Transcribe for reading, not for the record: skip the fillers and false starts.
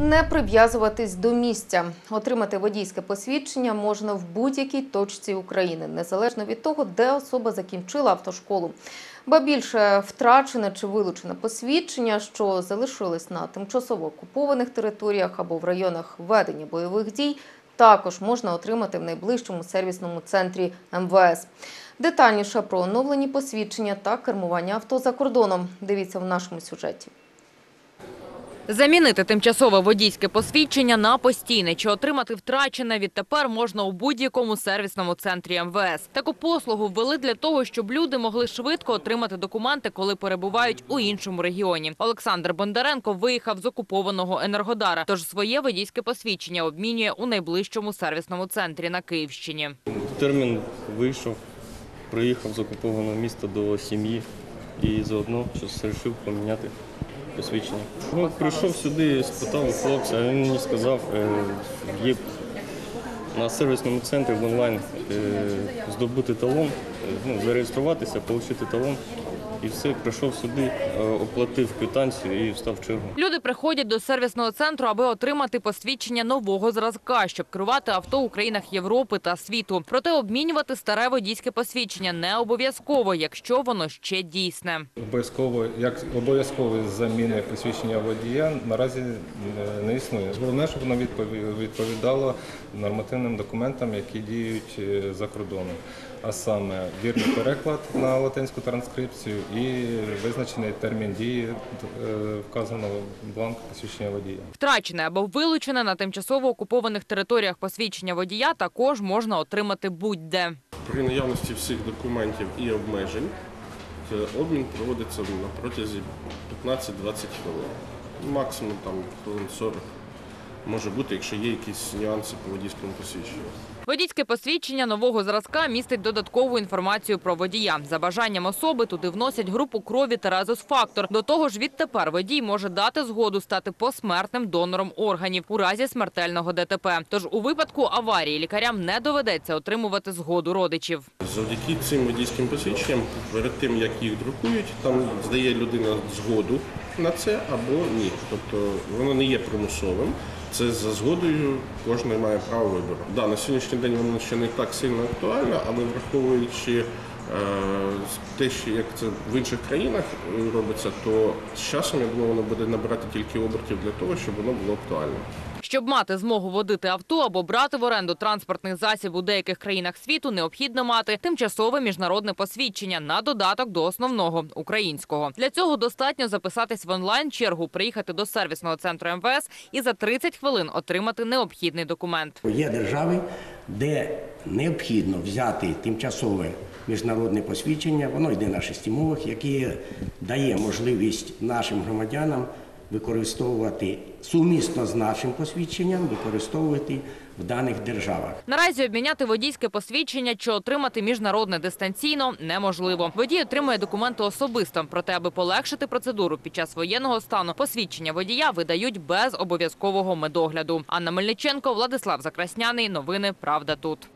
Не прив'язуватись до місця. Отримати водійське посвідчення можна в будь-якій точці України, незалежно від того, де особа закінчила автошколу. Ба більше, втрачене чи вилучене посвідчення, що залишились на тимчасово окупованих територіях або в районах ведення бойових дій, також можна отримати в найближчому сервісному центрі МВС. Детальніше про оновлені посвідчення та кермування авто за кордоном. Дивіться в нашому сюжеті. Замінити тимчасове водійське посвідчення на постійне чи отримати втрачене відтепер можна у будь-якому сервісному центрі МВС. Таку послугу ввели для того, щоб люди могли швидко отримати документи, коли перебувають у іншому регіоні. Олександр Бондаренко виїхав з окупованого Енергодара, тож своє водійське посвідчення обмінює у найближчому сервісному центрі на Київщині. Термін вийшов, приїхав з окупованого міста до сім'ї і заодно вирішив поміняти посвідчення. Прийшов сюди, спитав у хлопця, він мені сказав, є на сервісному центрі в онлайн здобути талон, зареєструватися, отримати талон. І все, прийшов сюди, оплатив квитанцію і встав в чергу. Люди приходять до сервісного центру, аби отримати посвідчення нового зразка, щоб керувати авто у країнах Європи та світу. Проте обмінювати старе водійське посвідчення не обов'язково, якщо воно ще дійсне. Обов'язкової заміни посвідчення водія наразі не існує. Головне, щоб воно відповідало нормативним документам, які діють за кордоном. А саме вірний переклад на латинську транскрипцію і визначений термін дії вказаного бланку посвідчення водія. Втрачене або вилучене на тимчасово окупованих територіях посвідчення водія також можна отримати будь-де. При наявності всіх документів і обмежень обмін проводиться на протязі 15-20 хвилин. Максимум хвилин 40 може бути, якщо є якісь нюанси по водійському посвідченню. Водійське посвідчення нового зразка містить додаткову інформацію про водія. За бажанням особи туди вносять групу крові та резус-фактор. До того ж, відтепер водій може дати згоду стати посмертним донором органів у разі смертельного ДТП. Тож у випадку аварії лікарям не доведеться отримувати згоду родичів. Завдяки цим водійським посвідченням, перед тим, як їх друкують, там здає людина згоду на це або ні. Тобто воно не є примусовим. Це за згодою кожен має право вибору. Да, на сьогоднішній день воно ще не так сильно актуально, але враховуючи те, що як це в інших країнах робиться, то з часом, я думаю, воно буде набирати тільки обертів для того, щоб воно було актуальним. Щоб мати змогу водити авто або брати в оренду транспортний засіб у деяких країнах світу, необхідно мати тимчасове міжнародне посвідчення на додаток до основного – українського. Для цього достатньо записатись в онлайн-чергу, приїхати до сервісного центру МВС і за 30 хвилин отримати необхідний документ. Є держави, де необхідно взяти тимчасове міжнародне посвідчення, воно йде на 6 мовах, яке дає можливість нашим громадянам використовувати сумісно з нашим посвідченням, використовувати в даних державах. Наразі обміняти водійське посвідчення чи отримати міжнародне дистанційно неможливо. Водій отримує документи особисто. Проте, аби полегшити процедуру під час воєнного стану, посвідчення водія видають без обов'язкового медогляду. Анна Мельниченко, Владислав Закрасняний. Новини «Правда тут».